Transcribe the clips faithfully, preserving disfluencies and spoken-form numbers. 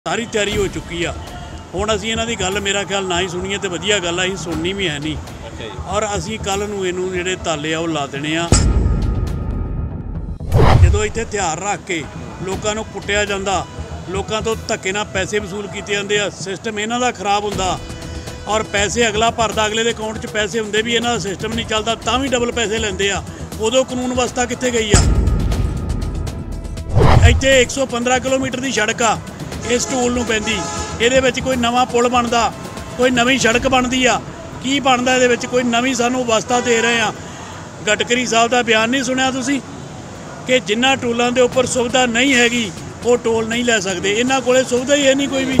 सारी तैयारी हो चुकी आ। हुण असीं इन्हां दी गल मेरा ख्याल ना ही सुनीए तो वधिया गल आ, असीं सुननी भी है नहीं और असीं कल नूं इहनूं जिहड़े ताले आ ओह ला देने आ। जदों इत्थे हथियार रख के लोकां नूं कुੱਟਿਆ ਜਾਂਦਾ, लोकां तो धक्के नाल पैसे वसूल कीते जांदे आ, सिस्टम इन्हां दा खराब हुंदा और पैसे अगला भरदा, अगले दे अकाउंट च पैसे हुंदे भी इन्हां दा सिस्टम नहीं चलदा, तां भी डबल पैसे लैंदे आ। उदों कानून व्यवस्था कित्थे गई आ? इत्थे एक सौ पंद्रह किलोमीटर की सड़क आ, इस टूल नूं पैंदी, इहदे विच कोई नवां पुल बनदा, कोई नवीं सड़क बनदी आ, की बनदा इहदे विच? कोई नवीं सानूं व्यवस्था दे रहे आ। गडकरी साहब दा बयान नहीं सुनिया तुसीं कि जिन्हां टूलां दे उपर सुविधा नहीं हैगी वो टोल नहीं लै सकदे। इन्हां कोले सुविधा ही है नहीं कोई भी।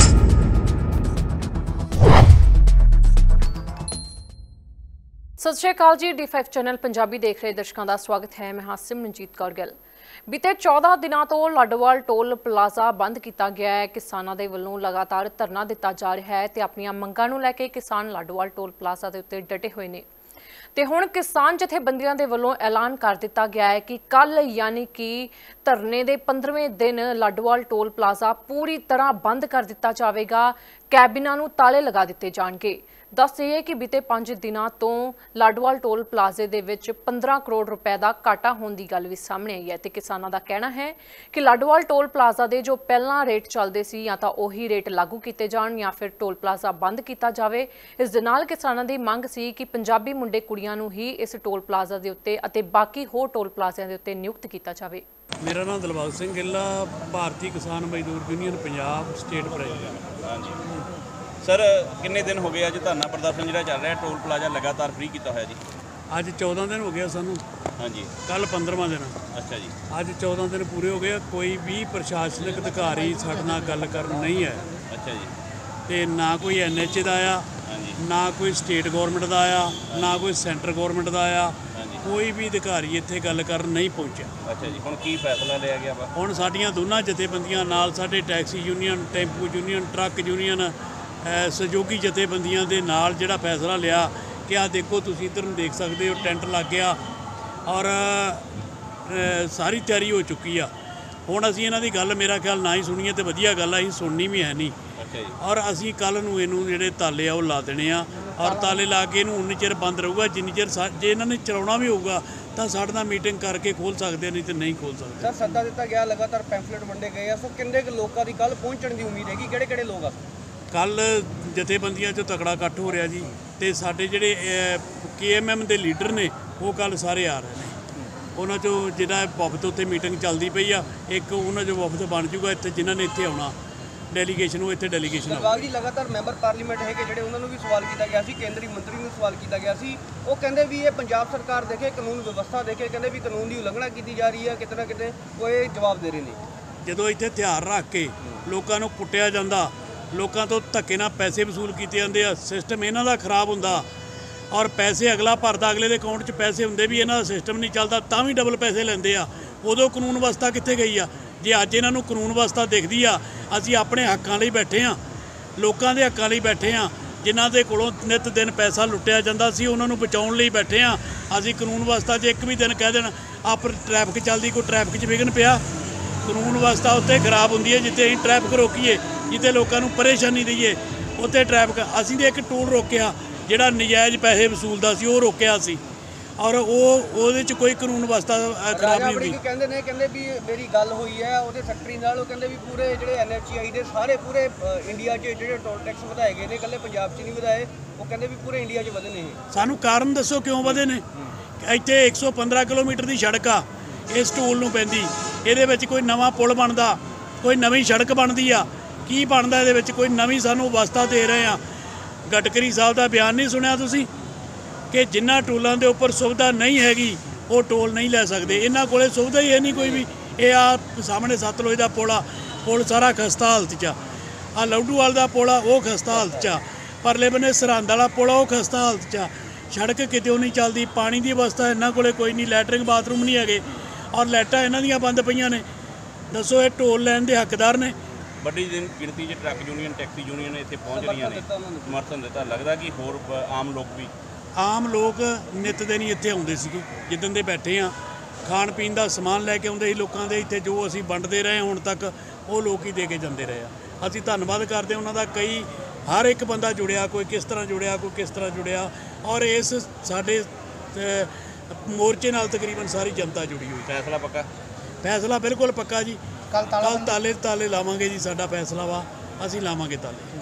सत श्री अकाल जी, डी फाइव चैनल पंजाबी देख रहे दर्शकों का स्वागत है। मैं हाँ सिमरनजीत कौर गिल। बीते चौदह दिनों तो लाडोवाल टोल प्लाजा बंद किया गया है। किसानों के वलों लगातार धरना दिता जा रहा है तो अपन मंगां नूं लैके किसान लाडोवाल टोल प्लाजा के उत्ते डटे हुए ने। तो हुण किसान जथेबंदियां दे वलों ऐलान कर दिता गया है कि कल यानी कि धरने के पंद्रहवें दिन लाडोवाल टोल प्लाजा पूरी तरह बंद कर दिता जाएगा, कैबिनां नूं ताले लगा दिते जाणगे। दस ये कि बीते पांच दिनों तो लाडोवाल टोल प्लाजे दे विच पंद्रह करोड़ रुपए का घाटा होने की गल भी सामने आई है। तो किसानों का कहना है कि लाडोवाल टोल प्लाजा दे जो पहला रेट चलते सी या तो उही रेट लागू किए जाण या फिर टोल प्लाजा बंद किया जाए। इस दे नाल किसानों की मंग सी कि पंजाबी मुंडे कुड़ियां नूं ही इस टोल प्लाजा के उत्ते अते बाकी होर टोल प्लाजिਆਂ के उत्ते नियुक्त किया जाए। मेरा नाम दिलबाग सिंह गिल, भारतीय किसान मजदूर यूनियन पंजाब स्टेट प्रेजिडेंट। हाँ जी सर, किन्ने दिन हो गए अज धरना प्रदर्शन जो चल रहा है टोल प्लाजा लगातार फ्री किया होया जी? अज चौदह दिन हो गया सानू। हाँ जी, कल पंद्रहवां दिन। अच्छा जी, अज चौदह दिन पूरे हो गए। कोई भी प्रशासनिक अधिकारी साडे नाल गल करन नहीं है। अच्छा जी, ते ना कोई एन एच ए दा आया, ना कोई स्टेट गौरमेंट का आया, ना कोई सेंटर गौरमेंट का आया, कोई भी अधिकारी इत्थे गल करन नहीं पहुंचा। अच्छा जी, हुण की फैसला लिया गया वा? हुण साडीआं दोनां जथेबंदियां नाल साडे taxi union, tempo union, truck union, सहयोगी जथेबंदियां दे नाल जिहड़ा फैसला लिया कि आ देखो तुसीं इधर नूं देख सकते हो टेंट लग गया और सारी तैयारी हो चुकी आ। हुण असीं इन्हां दी गल मेरा ख्याल ना ही सुनीए तो वधिया गल आ, असीं सुननी भी है नहीं और असीं कल नूं इहनूं जिहड़े ताले आ ओह ला देने आ और ताले ला के इहनूं उन्नी चिर बंद रहूगा जिन्नी चिर जे इन्हां ने चलाउणा भी होਊਗਾ ਤਾਂ ਸਾਡੇ ਨਾਲ ਮੀਟਿੰਗ ਕਰਕੇ ਖੋਲ ਸਕਦੇ ਨਹੀਂ ਤੇ ਨਹੀਂ ਖੋਲ ਸਕਦੇ। ਸਰ, ਸੱਦਾ ਦਿੱਤਾ ਗਿਆ, ਲਗਾਤਾਰ ਪੈਂਫਲੇਟ ਵੰਡੇ ਗਏ ਆ, ਸੋ ਕਿੰਨੇ ਕੁ ਲੋਕਾਂ ਦੀ ਕੱਲ ਪਹੁੰਚਣ ਦੀ ਉਮੀਦ ਹੈਗੀ? ਕਿਹੜੇ ਕਿਹੜੇ ਲੋਕ ਆ? ਕੱਲ ਜਥੇਬੰਦੀਆਂ 'ਚ ਤਕੜਾ ਇਕੱਠ ਹੋ ਰਿਹਾ ਜੀ ਤੇ ਸਾਡੇ ਜਿਹੜੇ ਕੇ ਐਮ ਐਮ ਦੇ ਲੀਡਰ ਨੇ ਉਹ ਕੱਲ ਸਾਰੇ ਆ ਰਹੇ ਨੇ। ਉਹਨਾਂ 'ਚੋਂ ਜਿਹੜਾ ਵਫਦ ਉੱਥੇ ਮੀਟਿੰਗ ਚੱਲਦੀ ਪਈ ਆ, ਇੱਕ ਉਹਨਾਂ 'ਚੋਂ ਵਫਦ ਬਣ ਜੂਗਾ ਇੱਥੇ ਜਿਨ੍ਹਾਂ ਨੇ ਇੱਥੇ ਆਉਣਾ ਡੈਲੀਗੇਸ਼ਨ, ਉਹ ਇੱਥੇ ਡੈਲੀਗੇਸ਼ਨ ਦਿਲਬਾਗ ਜੀ, ਲਗਾਤਾਰ ਮੈਂਬਰ ਪਾਰਲੀਮੈਂਟ ਹੈਗੇ ਜਿਹੜੇ ਉਹਨਾਂ ਨੂੰ ਵੀ ਸਵਾਲ ਕੀਤਾ ਗਿਆ ਸੀ, ਕੇਂਦਰੀ ਮੰਤਰੀ ਨੂੰ ਸਵਾਲ ਕੀਤਾ ਗਿਆ ਸੀ, ਉਹ ਕਹਿੰਦੇ ਵੀ ਇਹ ਪੰਜਾਬ ਸਰਕਾਰ ਦੇਖੇ, ਕਾਨੂੰਨ ਵਿਵਸਥਾ ਦੇਖੇ, ਕਹਿੰਦੇ ਵੀ ਕਾਨੂੰਨ ਦੀ ਉਲੰਘਣਾ ਕੀਤੀ ਜਾ ਰਹੀ ਹੈ ਕਿਤੇ ਨਾ ਕਿਤੇ, ਉਹ ਇਹ ਜਵਾਬ ਦੇ ਰਹੇ ਨੇ। ਜਦੋਂ ਇੱਥੇ ਹਥਿਆਰ ਰੱਖ ਕੇ ਲੋਕਾਂ ਨੂੰ ਕੁੱਟਿਆ ਜਾਂਦਾ, ਲੋਕਾਂ ਤੋਂ ਧੱਕੇ ਨਾਲ ਪੈਸੇ ਵਸੂਲ ਕੀਤੇ ਜਾਂਦੇ ਆ, ਸਿਸਟਮ ਇਹਨਾਂ ਦਾ ਖਰਾਬ ਹੁੰਦਾ ਔਰ ਪੈਸੇ ਅਗਲਾ ਭਰਦਾ, ਅਗਲੇ ਦੇ ਅਕਾਊਂਟ 'ਚ ਪੈਸੇ ਹੁੰਦੇ ਵੀ ਇਹਨਾਂ ਦਾ ਸਿਸਟਮ ਨਹੀਂ ਚੱਲਦਾ, ਤਾਂ ਵੀ ਡਬਲ ਪੈਸੇ ਲੈਂਦੇ ਆ। ਉਦੋਂ ਕਾਨੂੰਨ ਵਿਵਸਥਾ ਕਿੱਥੇ ਗਈ ਆ? ਜੇ ਅੱਜ ਇਹਨਾਂ ਨੂੰ ਕਾਨੂੰਨ ਵਿਵਸਥਾ ਦਿਖਦੀ ਆ, ਅਸੀਂ ਆਪਣੇ ਹੱਕਾਂ ਲਈ ਬੈਠੇ ਆ, ਲੋਕਾਂ ਦੇ ਹੱਕਾਂ ਲਈ ਬੈਠੇ ਆ, ਜਿਨ੍ਹਾਂ ਦੇ ਕੋਲੋਂ ਨਿਤ ਦਿਨ ਪੈਸਾ ਲੁੱਟਿਆ ਜਾਂਦਾ ਸੀ ਉਹਨਾਂ ਨੂੰ ਬਚਾਉਣ ਲਈ ਬੈਠੇ ਆ। ਅਸੀਂ ਕਾਨੂੰਨ ਵਿਵਸਥਾ 'ਚ ਇੱਕ ਵੀ ਦਿਨ ਕਹਿ ਦੇਣ ਆਪ ਟ੍ਰੈਫਿਕ ਚੱਲਦੀ, ਕੋਈ ਟ੍ਰੈਫਿਕ 'ਚ ਵਿਘਨ ਪਿਆ, ਕਾਨੂੰਨ ਵਿਵਸਥਾ ਉੱਤੇ ਖਰਾਬ ਹੁੰਦੀ ਹੈ ਜਿੱਥੇ ਅਸੀਂ ਟ੍ਰੈਫਿਕ ਰੋਕੀਏ, ਜਿੱਥੇ ਲੋਕਾਂ ਨੂੰ ਪਰੇਸ਼ਾਨੀ ਦਈਏ ਉੱਥੇ ਟ੍ਰੈਫਿਕ। ਅਸੀਂ ਤਾਂ ਇੱਕ ਟੂਲ ਰੋਕਿਆ ਜਿਹੜਾ ਨਜਾਇਜ਼ ਪੈਸੇ ਵਸੂਲਦਾ ਸੀ, ਉਹ ਰੋਕਿਆ ਸੀ ਔਰ ਉਹ ਉਹਦੇ 'ਚ ਕੋਈ ਕਾਨੂੰਨ ਵਿਵਸਥਾ ਖਰਾਬ ਨਹੀਂ ਹੁੰਦੀ। ਕਹਿੰਦੇ ਨੇ ਕਹਿੰਦੇ ਵੀ ਮੇਰੀ ਗੱਲ ਹੋਈ ਹੈ ਉਹਦੇ ਸੈਕਟਰੀ ਨਾਲ, ਉਹ ਕਹਿੰਦੇ ਵੀ ਪੂਰੇ ਜਿਹੜੇ ਐਨ ਐਚ ਆਈ ਦੇ ਸਾਰੇ ਪੂਰੇ ਇੰਡੀਆ 'ਚ ਜਿਹੜੇ ਟੋਲ ਟੈਕਸ ਵਧਾਏ ਗਏ ਨੇ, ਇਕੱਲੇ ਪੰਜਾਬ 'ਚ ਨਹੀਂ ਵਧਾਏ, ਉਹ ਕਹਿੰਦੇ ਵੀ ਪੂਰੇ ਇੰਡੀਆ 'ਚ ਵਧੇ ਨੇ। ਇਹ ਸਾਨੂੰ ਕਾਰਨ ਦੱਸੋ ਕਿਉਂ ਵਧੇ ਨੇ? ਇੱਥੇ ਇੱਕ ਸੌ ਪੰਦਰਾਂ ਕਿਲੋਮੀਟਰ ਦੀ ਸੜਕ ਆ, ਇਸ ਟੂਲ ਨੂੰ ਪੈਂਦੀ, ਇਹਦੇ ਵਿੱਚ ਕੋਈ ਨਵਾਂ ਪੁਲ ਬਣਦਾ, ਕੋਈ ਨਵੀਂ ਸੜਕ ਬਣਦੀ ਆ, ਕੀ ਬਣਦਾ ਇਹਦੇ ਵਿੱਚ? ਕੋਈ ਨਵੀਂ ਸਾਨੂੰ ਵਿਵਸਥਾ ਦੇ ਰਹੇ ਆ। ਗਡਕਰੀ ਸਾਹਿਬ ਦਾ ਬਿਆਨ ਨਹੀਂ ਸੁਣਿਆ ਤੁਸੀਂ ਕਿ ਜਿਨ੍ਹਾਂ ਟੋਲਾਂ ਦੇ ਉੱਪਰ ਸੁਵਿਧਾ ਨਹੀਂ ਹੈਗੀ ਉਹ ਟੋਲ ਨਹੀਂ ਲੈ ਸਕਦੇ। ਇਹਨਾਂ ਕੋਲੇ ਸੁਵਿਧਾ ਹੀ ਹੈ ਨਹੀਂ ਕੋਈ ਵੀ। ਇਹ ਆ ਸਾਹਮਣੇ ਸਤਲੁਜ ਦਾ ਪੁਲ ਆ, ਪੁਲ ਸਾਰਾ ਖਸਤਾ ਹਾਲਤ 'ਚ ਆ, ਆ ਲੌਡੂਵਾਲ ਦਾ ਪੁਲ ਆ ਉਹ ਖਸਤਾ ਹਾਲਤ 'ਚ ਆ, ਪਰਲੇ ਬੰਨੇ ਸਰਹੰਦ ਵਾਲਾ ਪੁਲ ਆ ਉਹ ਖਸਤਾ ਹਾਲਤ 'ਚ ਆ, ਸੜਕ ਕਿਤੇ ਨਹੀਂ ਚੱਲਦੀ, ਪਾਣੀ ਦੀ ਵਿਵਸਥਾ ਇਹਨਾਂ ਕੋਲੇ ਕੋਈ ਨਹੀਂ, ਲੈਟਰਿੰਗ ਬਾਥਰੂਮ ਨਹੀਂ ਹੈਗੇ ਔਰ ਲਾਈਟਾਂ ਇਹਨਾਂ ਦੀਆਂ ਬੰਦ ਪਈਆਂ ਨੇ। ਦੱਸੋ ਇਹ ਟੋਲ ਲੈਣ ਦੇ ਹੱਕਦਾਰ ਨੇ? ਵੱਡੀ ਗਿਣਤੀ 'ਚ ਟਰੱਕ ਯੂਨੀਅਨ, ਟੈਕਸੀ ਯੂਨੀਅਨ ਇੱਥੇ ਪਹੁੰਚ ਰਹੀਆਂ ਨੇ, ਸਮਰਥਨ ਦਿੱਤਾ। ਲੱਗਦਾ ਕਿ ਹੋਰ ਆਮ ਲੋਕ ਵੀ ਆਮ ਲੋਕ ਨਿੱਤ ਦਿਨ ਹੀ ਇੱਥੇ ਆਉਂਦੇ ਸੀਗੇ, ਜਿੱਦਣ ਦੇ ਬੈਠੇ ਆ ਖਾਣ ਪੀਣ ਦਾ ਸਮਾਨ ਲੈ ਕੇ ਆਉਂਦੇ ਸੀ ਲੋਕਾਂ ਦੇ ਇੱਥੇ, ਜੋ ਅਸੀਂ ਵੰਡਦੇ ਰਹੇ ਹੁਣ ਤੱਕ ਉਹ ਲੋਕ ਹੀ ਦੇ ਕੇ ਜਾਂਦੇ ਰਹੇ ਆ। ਅਸੀਂ ਧੰਨਵਾਦ ਕਰਦੇ ਉਹਨਾਂ ਦਾ। ਕਈ ਹਰ ਇੱਕ ਬੰਦਾ ਜੁੜਿਆ, ਕੋਈ ਕਿਸ ਤਰ੍ਹਾਂ ਜੁੜਿਆ, ਕੋਈ ਕਿਸ ਤਰ੍ਹਾਂ ਜੁੜਿਆ, ਔਰ ਇਸ ਸਾਡੇ ਮੋਰਚੇ ਨਾਲ ਤਕਰੀਬਨ ਸਾਰੀ ਜਨਤਾ ਜੁੜੀ ਹੋਈ। ਫੈਸਲਾ ਪੱਕਾ? ਫੈਸਲਾ ਬਿਲਕੁਲ ਪੱਕਾ ਜੀ। ਕੱਲ ਕੱਲ ਤਾਲੇ ਤਾਲੇ ਲਾਵਾਂਗੇ ਜੀ, ਸਾਡਾ ਫੈਸਲਾ ਵਾ, ਅਸੀਂ ਲਾਵਾਂਗੇ ਤਾਲੇ।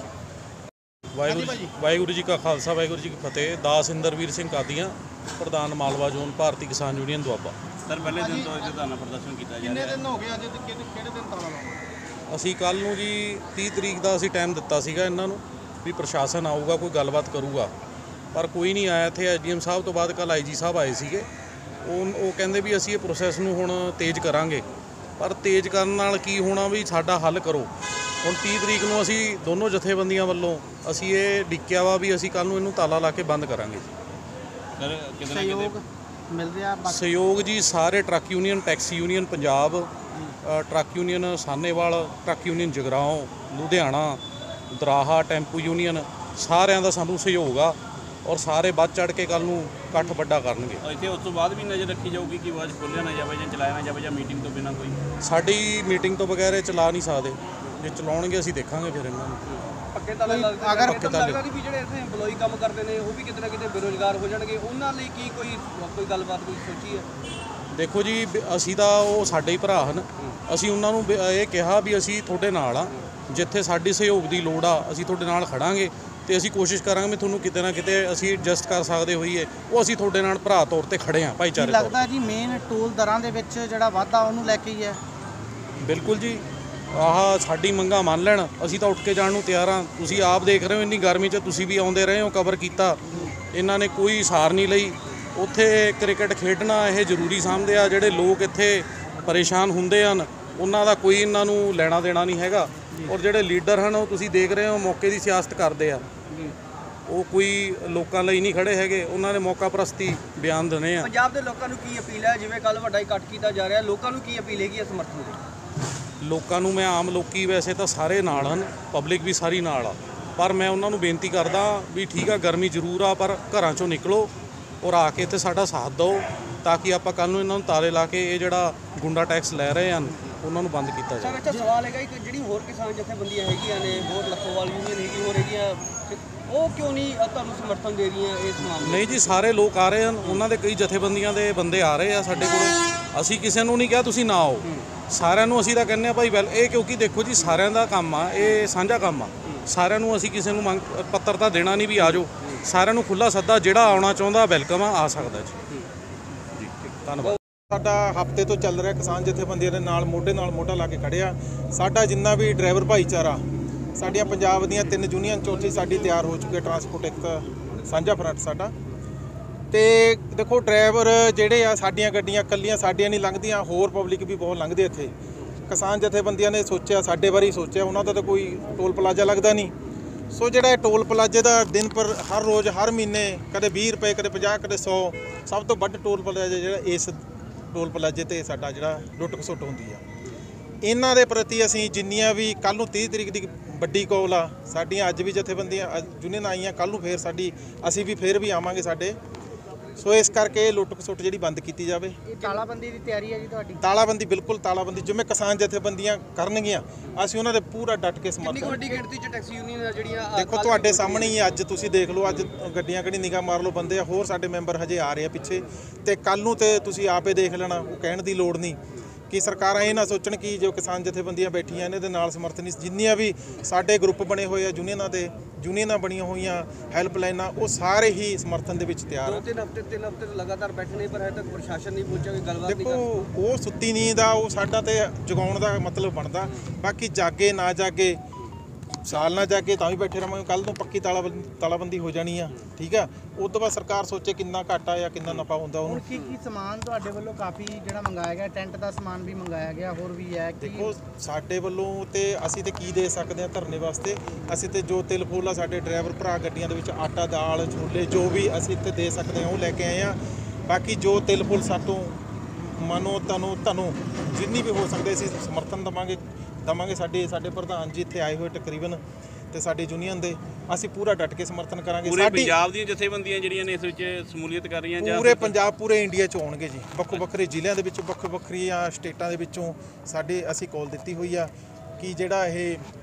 ਵਾਹਿਗੁਰੂ ਵਾਹਿਗੁਰੂ ਜੀ ਕਾ ਖਾਲਸਾ, ਵਾਹਿਗੁਰੂ ਜੀ ਕੀ ਫਤਿਹ। ਦਾਸ ਇੰਦਰਵੀਰ ਸਿੰਘ ਕਾਦੀਆਂ, ਪ੍ਰਧਾਨ ਮਾਲਵਾ ਜ਼ੋਨ, ਭਾਰਤੀ ਕਿਸਾਨ ਯੂਨੀਅਨ ਦੁਆਬਾ। ਸਰ ਪਹਿਲੇ ਦਿਨ ਤੋਂ ਇੱਥੇ ਧਰਨਾ ਪ੍ਰਦਰਸ਼ਨ ਕੀਤਾ ਜਾ ਕਿੰਨੇ ਰਿਹਾ ਦਿਨ ਹੋ ਗਏ ਅੱਜ ਤੇ ਕਿਹੜੇ ਕਿਹੜੇ ਦਿਨ ਤਾਲਾ ਲਾਉਣਾ? ਅਸੀਂ ਕੱਲ ਨੂੰ ਜੀ ਤੀਹ ਤਰੀਕ ਦਾ ਅਸੀਂ ਟਾਈਮ ਦਿੱਤਾ ਸੀਗਾ ਇਹਨਾਂ ਨੂੰ ਵੀ ਪ੍ਰਸ਼ਾਸਨ ਆਊਗਾ, ਕੋਈ ਗੱਲਬਾਤ ਕਰੂਗਾ, ਪਰ ਕੋਈ ਨਹੀਂ ਆਇਆ ਇੱਥੇ। ਐਸਡੀਐਮ ਸਾਹਿਬ ਤੋਂ ਬਾਅਦ ਕੱਲ ਆਈਜੀ ਸਾਹਿਬ ਆਏ ਸੀਗੇ। ਉਹ ਉਹ ਕਹਿੰਦੇ ਵੀ ਅਸੀਂ ਇਹ ਪ੍ਰੋਸੈਸ ਨੂੰ ਹੁਣ ਤੇਜ਼ ਕਰਾਂਗੇ, ਪਰ ਤੇਜ਼ ਕਰਨ ਨਾਲ ਕੀ ਹੋਣਾ ਵੀ ਸਾਡਾ ਹੱਲ ਕਰੋ। ਹੁਣ ਤੀਹ ਤਰੀਕ ਨੂੰ ਅਸੀਂ ਦੋਨੋਂ ਜਥੇਬੰਦੀਆਂ ਵੱਲੋਂ ਅਸੀਂ ਇਹ ਡਿੱਕਿਆ ਵਾ ਵੀ ਅਸੀਂ ਕੱਲ ਨੂੰ ਇਹਨੂੰ ਤਾਲਾ ਲਾ ਕੇ ਬੰਦ ਕਰਾਂਗੇ ਜੀ। ਸਰ ਕਿਤੇ ਨਾ ਸਹਿਯੋਗ ਕਿਤੇ ਮਿਲ ਰਿਹਾ ਬਾਕੀ ਸਹਿਯੋਗ ਜੀ ਸਾਰੇ truck union, taxi union Punjab, ਅ, truck union Sahnewal, truck union Jagraon, Ludhiana, Doraha, tempo union, ਸਾਰਿਆਂ ਦਾ ਸਾਨੂੰ ਸਹਿਯੋਗ ਆ ਔਰ ਸਾਰੇ ਵੱਧ ਚੜ੍ਹ ਕੇ ਕੱਲ ਨੂੰ ਇਕੱਠ ਵੱਡਾ ਕਰਨਗੇ। ਇੱਥੇ ਉਸ ਤੋਂ ਬਾਅਦ ਵੀ ਨਜ਼ਰ ਰੱਖੀ ਜਾਊਗੀ ਕਿ ਆਵਾਜ਼ ਖੋਲ੍ਹਿਆ ਨਾ ਜਾਵੇ ਜਾਂ ਚਲਾਇਆ ਨਾ ਜਾਵੇ ਜਾਂ ਮੀਟਿੰਗ ਤੋਂ ਬਿਨਾਂ ਕੋਈ? ਸਾਡੀ ਮੀਟਿੰਗ ਤੋਂ ਬਗੈਰ ਇਹ ਚਲਾ ਨਹੀਂ ਸਕਦੇ, ਜੇ ਚਲਾਉਣਗੇ ਅਸੀਂ ਦੇਖਾਂਗੇ ਫਿਰ ਇਹਨਾਂ ਨੂੰ। ਪੱਕੇ ਤਾਲੇ ਲੱਗਦੇ ਅਗਰ ਪੱਕੇ ਤਾਲੇ ਲੱਗਦਾ ਵੀ ਜਿਹੜੇ ਇੱਥੇ EMPLOYE ਕੰਮ ਕਰਦੇ ਨੇ ਉਹ ਵੀ ਕਿਤੇ ਨਾ ਕਿਤੇ ਬੇਰੁਜ਼ਗਾਰ ਹੋ ਜਾਣਗੇ, ਉਹਨਾਂ ਲਈ ਕੀ ਕੋਈ ਕੋਈ ਗੱਲਬਾਤ ਕੋਈ ਸੋਚੀ ਹੈ? ਦੇਖੋ ਜੀ, ਬ- ਅਸੀਂ ਤਾਂ ਉਹ ਸਾਡੇ ਹੀ ਭਰਾ ਹਨ। ਅਸੀਂ ਉਹਨਾਂ ਨੂੰ ਬ- ਇਹ ਕਿਹਾ ਵੀ ਅਸੀਂ ਤੁਹਾਡੇ ਨਾਲ ਆ, ਜਿੱਥੇ ਸਾਡੀ ਸਹਿਯੋਗ ਦੀ ਲੋੜ ਆ ਅਸੀਂ ਤੁਹਾਡੇ ਨਾਲ ਖੜਾਂਗੇ ਤੇ ਅਸੀਂ ਕੋਸ਼ਿਸ਼ ਕਰਾਂਗੇ ਵੀ ਤੁਹਾਨੂੰ ਕਿਤੇ ਨਾ ਕਿਤੇ ਅਸੀਂ ਐਡਜਸਟ ਕਰ ਸਕਦੇ ਹੋਈਏ। ਉਹ ਅਸੀਂ ਤੁਹਾਡੇ ਨਾਲ ਭਰਾ ਤੌਰ ਤੇ ਖੜੇ ਆ, ਕੀ ਭਾਈਚਾਰੇ ਤੌਰ ਲੱਗਦਾ ਜੀ ਮੇਨ ਟੋਲ ਦਰਾਂ ਦੇ ਵਿੱਚ ਜਿਹੜਾ ਵਾਧਾ ਉਹਨੂੰ ਲੈ ਕੇ ਹੀ ਹੈ? ਤੇ। ਬਿਲਕੁਲ ਜੀ, ਆਹ ਸਾਡੀ ਮੰਗਾਂ ਮੰਨ ਲੈਣ, ਅਸੀਂ ਤਾਂ ਉੱਠ ਕੇ ਜਾਣ ਨੂੰ ਤਿਆਰ ਹਾਂ। ਤੁਸੀਂ ਆਪ ਦੇਖ ਰਹੇ ਹੋ ਇੰਨੀ ਗਰਮੀ 'ਚ ਤੁਸੀਂ ਵੀ ਆਉਂਦੇ ਰਹੇ ਹੋ, ਕਵਰ ਕੀਤਾ, ਇਹਨਾਂ ਨੇ ਕੋਈ ਸਾਰ ਨਹੀਂ ਲਈ। ਉੱਥੇ ਕ੍ਰਿਕਟ ਖੇਡਣਾ ਇਹ ਜ਼ਰੂਰੀ ਸਮਝਦੇ ਆ, ਜਿਹੜੇ ਲੋਕ ਇੱਥੇ ਪਰੇਸ਼ਾਨ ਹੁੰਦੇ ਹਨ ਉਹਨਾਂ ਦਾ ਕੋਈ ਇਹਨਾਂ ਨੂੰ ਲੈਣਾ ਦੇਣਾ ਨਹੀਂ ਹੈਗਾ। ਔਰ ਜਿਹੜੇ ਲੀਡਰ ਹਨ ਉਹ ਤੁਸੀਂ ਦੇਖ ਰਹੇ ਹੋ ਮੌਕੇ ਦੀ ਸਿਆਸਤ ਕਰਦੇ ਆ, ਉਹ ਕੋਈ ਲੋਕਾਂ ਲਈ ਨਹੀਂ ਖੜੇ ਹੈਗੇ, ਉਹਨਾਂ ਨੇ ਮੌਕਾ ਪ੍ਰਸਤੀ ਬਿਆਨ ਦੇਣੇ ਆ। ਪੰਜਾਬ ਦੇ ਲੋਕਾਂ ਨੂੰ ਕੀ ਅਪੀਲ ਹੈ? ਜਿਵੇਂ ਕੱਲ ਵੱਡਾ ਇਕੱਠ ਕੀਤਾ ਜਾ ਰਿਹਾ, ਲੋਕਾਂ ਨੂੰ ਕੀ ਅਪੀਲ ਹੈਗੀ ਹੈ ਸਮਰਥਨ ਦੀ? ਲੋਕਾਂ ਨੂੰ ਮੈਂ ਆਮ ਲੋਕੀ ਵੈਸੇ ਤਾਂ ਸਾਰੇ ਨਾਲ ਹਨ, ਪਬਲਿਕ ਵੀ ਸਾਰੀ ਨਾਲ ਆ, ਪਰ ਮੈਂ ਉਹਨਾਂ ਨੂੰ ਬੇਨਤੀ ਕਰਦਾ ਵੀ ਠੀਕ ਆ ਗਰਮੀ ਜ਼ਰੂਰ ਆ, ਪਰ ਘਰਾਂ ਚੋਂ ਨਿਕਲੋ ਔਰ ਆ ਕੇ ਇੱਥੇ ਸਾਡਾ ਸਾਥ ਦਿਓ ਤਾਂ ਕਿ ਆਪਾਂ ਕੱਲ ਨੂੰ ਇਹਨਾਂ ਨੂੰ ਤਾਲੇ ਲਾ ਕੇ ਇਹ ਜਿਹੜਾ ਗੁੰਡਾ ਟੈਕਸ ਲੈ ਰਹੇ ਹਨ ਉਹਨਾਂ ਨੂੰ ਬੰਦ ਕੀਤਾ ਸਰ ਜਾਵੇ। ਅੱਛਾ ਸਵਾਲ ਹੈਗਾ ਕਿ ਜਿਹੜੀ ਹੋਰ ਕਿਸਾਨ ਜਥੇਬੰਦੀਆਂ ਹੈਗੀਆਂ ਨੇ, ਹੋਰ ਲੱਖੋਵਾਲ ਯੂਨੀਅਨ ਹੈਗੀ, ਹੋਰ ਹੈਗੀਆਂ, ਤੇ ਉਹ ਕਿਉਂ ਨਹੀਂ ਅ, ਤੁਹਾਨੂੰ ਸਮਰਥਨ ਦੇ ਰਹੀਆਂ ਇਸ ਮਾਮਲੇ? ਨਹੀਂ ਜੀ, ਸਾਰੇ ਲੋਕ ਆ ਰਹੇ ਹਨ, ਉਹਨਾਂ ਦੇ ਕਈ ਜਥੇਬੰਦੀਆਂ ਦੇ ਬੰਦੇ ਆ ਰਹੇ ਆ ਸਾਡੇ ਕੋਲ। ਅਸੀਂ ਕਿਸੇ ਨੂੰ ਨਹੀਂ ਕਿਹਾ ਤੁਸੀਂ ਨਾ ਆਓ, ਸਾਰਿਆਂ ਨੂੰ ਅਸੀਂ ਤਾਂ ਕਹਿੰਦੇ ਆ ਭਾਈ ਵੈਲ ਇਹ, ਕਿਉਂਕਿ ਦੇਖੋ ਜੀ ਸਾਰਿਆਂ ਦਾ ਕੰਮ ਆ, ਇਹ ਸਾਂਝਾ ਕੰਮ ਆ। ਸਾਰਿਆਂ ਨੂੰ ਅਸੀਂ ਕਿਸੇ ਨੂੰ ਮੰਗ ਪੱਤਰ ਤਾਂ ਦੇਣਾ ਨਹੀਂ ਵੀ ਆ ਜਾਓ, ਸਾਰਿਆਂ ਨੂੰ ਖੁੱਲਾ ਸੱਦਾ, ਜਿਹੜਾ ਆਉਣਾ ਚਾਹੁੰਦਾ ਵੈਲਕਮ ਆ, ਆ ਸਕਦਾ ਜੀ। ਜੀ ਧੰਨਵਾਦ। ਸਾਡਾ ਹਫ਼ਤੇ ਤੋਂ ਚੱਲ ਰਿਹਾ ਕਿਸਾਨ ਜਥੇਬੰਦੀਆਂ ਦੇ ਨਾਲ ਮੋਢੇ ਨਾਲ ਮੋਢਾ ਲਾ ਕੇ ਖੜਿਆ। ਸਾਡਾ ਜਿੰਨਾ ਵੀ ਡਰਾਈਵਰ ਭਾਈਚਾਰਾ, ਸਾਡੀਆਂ ਪੰਜਾਬ ਦੀਆਂ ਤਿੰਨ ਯੂਨੀਅਨ ਚੌਥੀ ਸਾਡੀ ਤਿਆਰ ਹੋ ਚੁੱਕੀ ਹੈ, ਟਰਾਂਸਪੋਰਟ ਇੱਕ ਸਾਂਝਾ ਫਰੰਟ ਸਾਡਾ। ਤੇ ਦੇਖੋ ਡਰਾਈਵਰ ਜਿਹੜੇ ਆ, ਸਾਡੀਆਂ ਗੱਡੀਆਂ ਇਕੱਲੀਆਂ ਸਾਡੀਆਂ ਨਹੀਂ ਲੰਘਦੀਆਂ, ਹੋਰ ਪਬਲਿਕ ਵੀ ਬਹੁਤ ਲੰਘਦੇ ਇੱਥੇ। ਕਿਸਾਨ ਜਥੇਬੰਦੀਆਂ ਨੇ ਸੋਚਿਆ, ਸਾਡੇ ਬਾਰੇ ਹੀ ਸੋਚਿਆ, ਉਹਨਾਂ ਦਾ ਤਾਂ ਕੋਈ ਟੋਲ ਪਲਾਜ਼ਾ ਲੱਗਦਾ ਨਹੀਂ। ਸੋ ਜਿਹੜਾ ਇਹ ਟੋਲ ਪਲਾਜ਼ੇ ਦਾ ਦਿਨ ਪਰ ਹਰ ਰੋਜ਼ ਹਰ ਮਹੀਨੇ ਕਦੇ ਵੀਹ ਰੁਪਏ, ਕਦੇ ਪੰਜਾਹ, ਕਦੇ ਸੌ, ਸਭ ਤੋਂ ਵੱਧ ਟੋਲ ਪਲਾਜ਼ਾ ਜਿਹੜਾ ਇਸ ਟੋਲ ਪਲਾਜ਼ੇ ਤੇ ਸਾਡਾ ਜਿਹੜਾ ਲੁੱਟ ਖਸੁੱਟ ਹੁੰਦੀ ਆ। ਇਹਨਾਂ ਦੇ ਪ੍ਰਤੀ ਅਸੀਂ ਜਿੰਨੀਆਂ ਵੀ ਕੱਲ ਨੂੰ ਤੀਹ ਤਰੀਕ ਦੀ ਵੱਡੀ ਕੌਲ ਆ, ਸਾਡੀਆਂ ਅੱਜ ਵੀ ਜਥੇਬੰਦੀਆਂ ਯੂਨੀਅਨ ਆਈਆਂ, ਕੱਲ ਨੂੰ ਫੇਰ ਸਾਡੀ ਅਸੀਂ ਵੀ ਫੇਰ ਵੀ ਆਵਾਂਗੇ ਸਾਡੇ। ਸੋ ਇਸ ਕਰਕੇ ਇਹ ਲੁੱਟ ਖਸੁੱਟ ਜਿਹੜੀ ਬੰਦ ਕੀਤੀ ਜਾਵੇ। ਇਹ ਤਾਲਾਬੰਦੀ ਦੀ ਤਿਆਰੀ ਹੈ ਜੀ ਤੁਹਾਡੀ? ਤਾਲਾਬੰਦੀ, ਬਿਲਕੁਲ ਤਾਲਾਬੰਦੀ, ਜਿਵੇਂ ਕਿਸਾਨ ਜਥੇਬੰਦੀਆਂ ਕਰਨਗੀਆਂ ਅਸੀਂ ਉਹਨਾਂ ਦੇ ਪੂਰਾ ਡਟ ਕੇ ਕਿੰਨੀ ਸਮਰਥਨ। ਵੱਡੀ ਗਿਣਤੀ 'ਚ ਟੈਕਸੀ ਯੂਨੀਅਨ ਆ ਜਿਹੜੀਆਂ ਅ, ਦੇਖੋ ਕੱਲ੍ਹ ਤੁਹਾਡੇ ਦੀ ਸਾਹਮਣੇ ਹੀ ਅੱਜ ਤੁਸੀਂ ਦੇਖ ਲਓ, ਅੱਜ ਗੱਡੀਆਂ ਕਿਹੜੀ ਨਿਗਾਹ ਮਾਰ ਲਓ, ਬੰਦੇ ਆ, ਹੋਰ ਸਾਡੇ ਮੈਂਬਰ ਹਜੇ ਆ ਰਹੇ ਆ ਪਿੱਛੇ, ਤੇ ਕੱਲ ਨੂੰ ਤੇ ਤੁਸੀਂ ਆਪੇ ਦੇਖ ਲੈਣਾ, ਉਹ ਕਹਿਣ ਦੀ ਲੋੜ ਨਹੀਂ ਕਿ ਸਰਕਾਰਾਂ ਇਹ ਨਾ ਸੋਚਣ ਕਿ ਜੋ ਕਿਸਾਨ ਜਥੇਬੰਦੀਆਂ ਬੈਠੀਆਂ ਇਹਨਾਂ ਦੇ ਨਾਲ ਸਮਰਥਨ ਨਹੀਂ। ਜਿੰਨੀਆਂ ਵੀ ਸਾਡੇ ਗਰੁੱਪ ਬਣੇ ਹੋਏ ਆ ਯੂਨੀਅਨਾਂ ਦੇ, ਯੂਨੀਅਨਾਂ ਬਣੀਆਂ ਹੋਈਆਂ, ਹੈਲਪਲਾਈਨਾਂ, ਉਹ ਸਾਰੇ ਹੀ ਸਮਰਥਨ ਦੇ ਵਿੱਚ ਤਿਆਰ ਦੋ ਆ। ਤਿੰਨ ਹਫ਼ਤੇ ਤਿੰਨ ਹਫ਼ਤੇ ਤੋਂ ਲਗਾਤਾਰ ਬੈਠੇ ਨੇ, ਪਰ ਹਜੇ ਤੱਕ ਪ੍ਰਸ਼ਾਸਨ ਨਹੀਂ ਪਹੁੰਚਿਆ, ਕੋਈ ਗੱਲਬਾਤ ਨਹੀਂ ਦੇਖੋ ਕਰ ਉਹ ਸੁੱਤੀ ਨੀਂਦ ਆ, ਉਹ ਸਾਡਾ ਤੇ ਜਗਾਉਣ ਦਾ ਮਤਲਬ ਬਣਦਾ। ਬਾਕੀ ਜਾਗੇ ਨਾ ਜਾਗੇ, ਸਾਲ ਨਾ ਜਾਗੇ ਤਾਂ ਵੀ ਬੈਠੇ ਰਹਾਂਗੇ। ਕੱਲ ਨੂੰ ਪੱਕੀ ਤਾਲਾਬੰਦੀ ਤਾਲਾਬੰਦੀ ਹੋ ਜਾਣੀ ਆ, ਠੀਕ ਆ। ਉਸ ਤੋਂ ਬਾਅਦ ਸਰਕਾਰ ਸੋਚੇ ਕਿੰਨਾ ਘਾਟਾ ਜਾਂ ਕਿੰਨਾ ਨਫਾ ਹੁੰਦਾ ਉਹਨੂੰ। ਹੁਣ ਕੀ ਕੀ ਸਮਾਨ ਤੁਹਾਡੇ ਵੱਲੋਂ ਕਾਫੀ ਜਿਹੜਾ ਮੰਗਾਇਆ ਗਿਆ, ਟੈਂਟ ਦਾ ਸਮਾਨ ਵੀ ਮੰਗਾਇਆ ਗਿਆ, ਹੋਰ ਵੀ ਹੈ ਕੀ? ਦੇਖੋ ਸਾਡੇ ਵੱਲੋਂ ਤੇ ਅਸੀਂ ਤੇ ਕੀ ਦੇ ਸਕਦੇ ਹਾਂ ਧਰਨੇ ਵਾਸਤੇ, ਅਸੀਂ ਤੇ ਜੋ ਤਿਲ ਫੁੱਲ ਆ ਸਾਡੇ ਡਰਾਈਵਰ ਭਰਾ ਗੱਡੀਆਂ ਦੇ ਵਿੱਚ ਆਟਾ, ਦਾਲ, ਛੋਲੇ, ਜੋ ਵੀ ਅਸੀਂ ਇੱਥੇ ਦੇ ਸਕਦੇ ਹਾਂ ਉਹ ਲੈ ਕੇ ਆਏ ਆ। ਬਾਕੀ ਜੋ ਤਿਲ ਫੁੱਲ ਸਾਤੋਂ ਮਨੋ ਤਨੋ ਤਨੋ ਜਿੰਨੀ ਵੀ ਹੋ ਸਕਦੇ ਅਸੀਂ ਸਮਰਥਨ ਦੇਵਾਂਗੇ ਦੇਵਾਂਗੇ ਸਾਡੇ ਸਾਡੇ ਪ੍ਰਧਾਨ ਜੀ ਇੱਥੇ ਆਏ ਹੋਏ ਤਕਰੀਬਨ, ਤੇ ਸਾਡੇ ਯੂਨੀਅਨ ਦੇ ਅਸੀਂ ਪੂਰਾ ਡਟ ਕੇ ਸਮਰਥਨ ਕਰਾਂਗੇ। ਪੂਰੇ ਸਾਡੀ ਪੰਜਾਬ ਦੀਆਂ ਜਥੇਬੰਦੀਆਂ ਜਿਹੜੀਆਂ ਨੇ ਇਸ ਵਿੱਚ ਸ਼ਮੂਲੀਅਤ ਕਰ ਰਹੀਆਂ ਜਾਂ ਪੂਰੇ ਪੰਜਾਬ, ਪੂਰੇ ਇੰਡੀਆ 'ਚ ਆਉਣਗੇ ਜੀ, ਵੱਖੋ ਵੱਖਰੇ ਜ਼ਿਲ੍ਹਿਆਂ ਦੇ ਵਿੱਚ, ਵੱਖੋ ਵੱਖਰੀਆਂ ਸਟੇਟਾਂ ਦੇ ਵਿੱਚੋਂ ਸਾਡੇ ਅਸੀਂ ਕਾਲ ਦਿੱਤੀ ਹੋਈ ਆ ਕਿ ਜਿਹੜਾ ਇਹ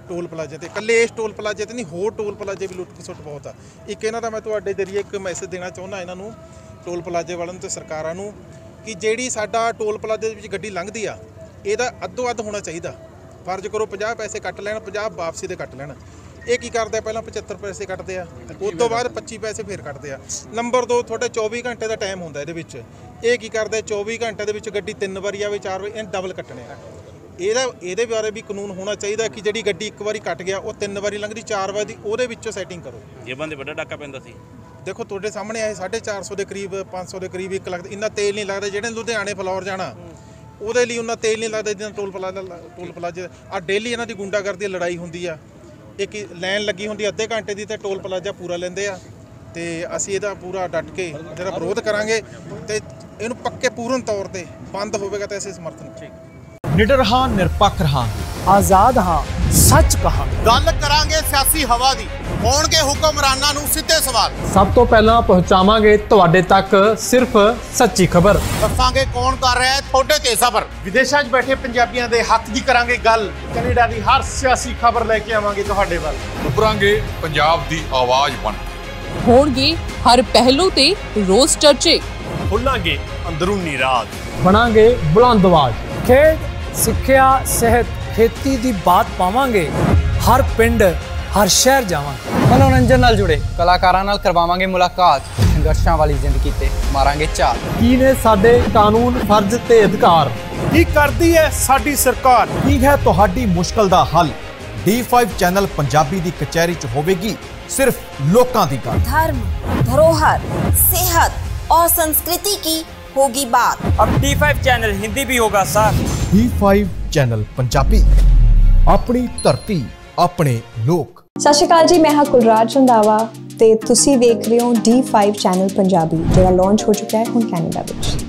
ਟੋਲ ਪਲਾਜ਼ੇ ਤੇ। ਇਕੱਲੇ ਇਸ ਟੋਲ ਪਲਾਜ਼ੇ ਤੇ ਨਹੀਂ, ਹੋਰ ਟੋਲ ਪਲਾਜ਼ੇ ਵੀ ਲੁੱਟ ਖਸੁੱਟ ਬਹੁਤ ਆ। ਇੱਕ ਇਹਨਾਂ ਦਾ ਮੈਂ ਤੁਹਾਡੇ ਜ਼ਰੀਏ ਇੱਕ ਮੈਸੇਜ ਦੇਣਾ ਚਾਹੁੰਦਾ ਇਹਨਾਂ ਨੂੰ, ਟੋਲ ਪਲਾਜ਼ੇ ਵਾਲਿਆਂ ਨੂੰ ਤੇ ਸਰਕਾਰਾਂ ਨੂੰ, ਕਿ ਜਿਹੜੀ ਸਾਡਾ ਟੋਲ ਪਲਾਜ਼ੇ ਦੇ ਵਿੱਚ ਗੱਡੀ ਲੰਘਦੀ ਆ ਇਹਦਾ ਅੱਧੋ ਅੱਧ ਹੋਣਾ ਚਾਹੀਦਾ। ਫਰਜ਼ ਕਰੋ ਪੰਜਾਹ ਪੈਸੇ ਕੱਟ ਲੈਣ, ਪੰਜਾਹ ਵਾਪਸੀ ਦੇ ਕੱਟ ਲੈਣ। ਇਹ ਕੀ ਕਰਦੇ ਆ, ਪਹਿਲਾਂ ਪਝੱਤਰ ਪੈਸੇ ਕੱਟਦੇ ਆ, ਉਸ ਤੋਂ ਬਾਅਦ ਪੱਚੀ ਪੈਸੇ ਫੇਰ ਕੱਟਦੇ ਆ। ਨੰਬਰ ਦੋ, ਤੁਹਾਡੇ ਚੌਵੀ ਘੰਟੇ ਦਾ ਟਾਈਮ ਹੁੰਦਾ ਇਹਦੇ ਵਿੱਚ। ਇਹ ਕੀ ਕਰਦੇ, ਚੌਵੀ ਘੰਟੇ ਦੇ ਵਿੱਚ ਗੱਡੀ ਤਿੰਨ ਵਾਰੀ ਆਵੇ, ਚਾਰ ਵਾਰੀ, ਇਹ ਡਬਲ ਕੱਟਣੇ ਆ। ਇਹਦਾ ਇਹਦੇ ਬਾਰੇ ਵੀ ਕਾਨੂੰਨ ਹੋਣਾ ਚਾਹੀਦਾ ਕਿ ਜਿਹੜੀ ਗੱਡੀ ਇੱਕ ਵਾਰੀ ਕੱਟ ਗਿਆ ਉਹ ਤਿੰਨ ਵਾਰੀ ਲੰਘਦੀ, ਚਾਰ ਵਾਰੀ ਦੀ ਉਹਦੇ ਵਿੱਚੋਂ ਸੈਟਿੰਗ ਕਰੋ। ਜੇਬਾਂ ਦੇ ਵੱਡਾ ਡਾਕਾ ਪੈਂਦਾ ਸੀ। ਦੇਖੋ ਤੁਹਾਡੇ ਸਾਹਮਣੇ ਆਏ ਸਾਢੇ ਚਾਰ ਸੌ ਦੇ ਕਰੀਬ, ਪੰਜ ਸੌ ਦੇ ਕਰੀਬ, ਇੱਕ ਲੱਖ ਇੰਨਾ ਤੇਲ ਨਹੀਂ ਲੱਗਦਾ। ਜਿਹੜੇ ਲੁਧਿਆਣੇ ਫਲੋਰ ਜਾਣਾ ਉਹਦੇ ਲਈ ਉਹਨਾਂ ਤੇਲ ਨਹੀਂ ਲੱਗਦਾ ਜਿੰਨਾ ਟੋਲ ਪਲਾਜ਼ਾ ਟੋਲ ਪਲਾਜ਼ੇ ਆ। ਡੇਲੀ ਇਹਨਾਂ ਦੀ ਗੁੰਡਾਗਰਦੀ ਲੜਾਈ ਹੁੰਦੀ ਆ। ਇੱਕ ਲਾਈਨ ਲੱਗੀ ਹੁੰਦੀ ਅੱਧੇ ਘੰਟੇ ਦੀ ਤੇ ਟੋਲ ਪਲਾਜ਼ਾ ਪੂਰਾ ਲੈਂਦੇ ਆ। ਤੇ ਅਸੀਂ ਇਹਦਾ ਪੂਰਾ ਡਟ ਕੇ ਜਿਹੜਾ ਵਿਰੋਧ ਕਰਾਂਗੇ ਤੇ ਇਹਨੂੰ ਪੱਕੇ ਪੂਰਨ ਤੌਰ ਤੇ ਬੰਦ ਹੋਵੇਗਾ ਤੇ ਅਸੀਂ ਸਮਰਥਨ ਕਰਾਂਗੇ। ਨਿਡਰ ਹਾਂ, ਨਿਰਪੱਖ ਰਹਾਂਗੇ, ਆਜ਼ਾਦ ਹਾਂ, ਸੱਚ ਕਹਾਂਗੇ। ਗੱਲ ਕਰਾਂਗੇ ਸਿਆਸੀ ਹਵਾ ਦੀ, ਹੋਣਗੇ ਹੁਕਮਰਾਨਾਂ ਨੂੰ ਸਿੱਧੇ ਸਵਾਲ। ਸਭ ਤੋਂ ਪਹਿਲਾਂ ਪਹੁੰਚਾਵਾਂਗੇ ਤੁਹਾਡੇ ਤੱਕ ਸਿਰਫ ਸੱਚੀ ਖਬਰ। ਦੱਸਾਂਗੇ ਕੌਣ ਕਰ ਰਿਹਾ ਹੈ ਤੁਹਾਡੇ ਤੇ ਸਬਰ। ਵਿਦੇਸ਼ਾਂ 'ਚ ਬੈਠੇ ਪੰਜਾਬੀਆਂ ਦੇ ਹੱਕ ਦੀ ਕਰਾਂਗੇ ਗੱਲ। ਕੈਨੇਡਾ ਦੀ ਹਰ ਸਿਆਸੀ ਖਬਰ ਲੈ ਕੇ ਆਵਾਂਗੇ ਤੁਹਾਡੇ ਵੱਲ। ਉਭਰਾਂਗੇ ਪੰਜਾਬ ਦੀ ਆਵਾਜ਼ ਬਣ ਕੇ। ਹੋਣਗੇ ਹਰ ਪਹਿਲੂ ਤੇ ਰੋਜ਼ ਚਰਚੇ। ਖੋਲਾਂਗੇ ਅੰਦਰੂਨੀ ਰਾਜ। ਬਣਾਂਗੇ ਬੁਲੰਦ ਆਵਾਜ਼। ਖੇਡ, ਸਿੱਖਿਆ, ਸਿਹਤ, ਖੇਤੀ ਦੀ ਬਾਤ ਪਾਵਾਂਗੇ। ਹਰ ਪਿੰਡ, ਹਰ ਸ਼ਹਿਰ ਜਾਵਾਂਗੇ। ਮਨੋਰੰਜਨ ਨਾਲ ਜੁੜੇ ਕਲਾਕਾਰਾਂ ਨਾਲ ਕਰਵਾਵਾਂਗੇ ਮੁਲਾਕਾਤ। ਸੰਘਰਸ਼ਾਂ ਵਾਲੀ ਜ਼ਿੰਦਗੀ ਤੇ ਮਾਰਾਂਗੇ ਝਾਤ। ਕੀ ਨੇ ਸਾਡੇ ਕਾਨੂੰਨ, ਫਰਜ਼ ਤੇ ਅਧਿਕਾਰ? ਕੀ ਕਰਦੀ ਹੈ ਸਾਡੀ ਸਰਕਾਰ? ਕੀ ਹੈ ਤੁਹਾਡੀ ਮੁਸ਼ਕਲ ਦਾ ਹੱਲ? ਡੀ ਫਾइव ਚੈਨਲ ਪੰਜਾਬੀ ਦੀ ਕਚਹਿਰੀ 'ਚ ਹੋਵੇਗੀ सिर्फ लोकां दी गल। धर्म, धरोहर, सेहत और संस्कृति की होगी बात। अब डी फाइव चैनल हिंदी भी होगा sir. D five channel Punjabi, अपनी धरती, अपने लोक। सत श्री अकाल जी, मैं हाँ कुलराज रंधावा ते तुसी देख रहे हो डी फाइव चैनल पंजाबी, जो लॉन्च हो चुका है हुण कैनेडा विच।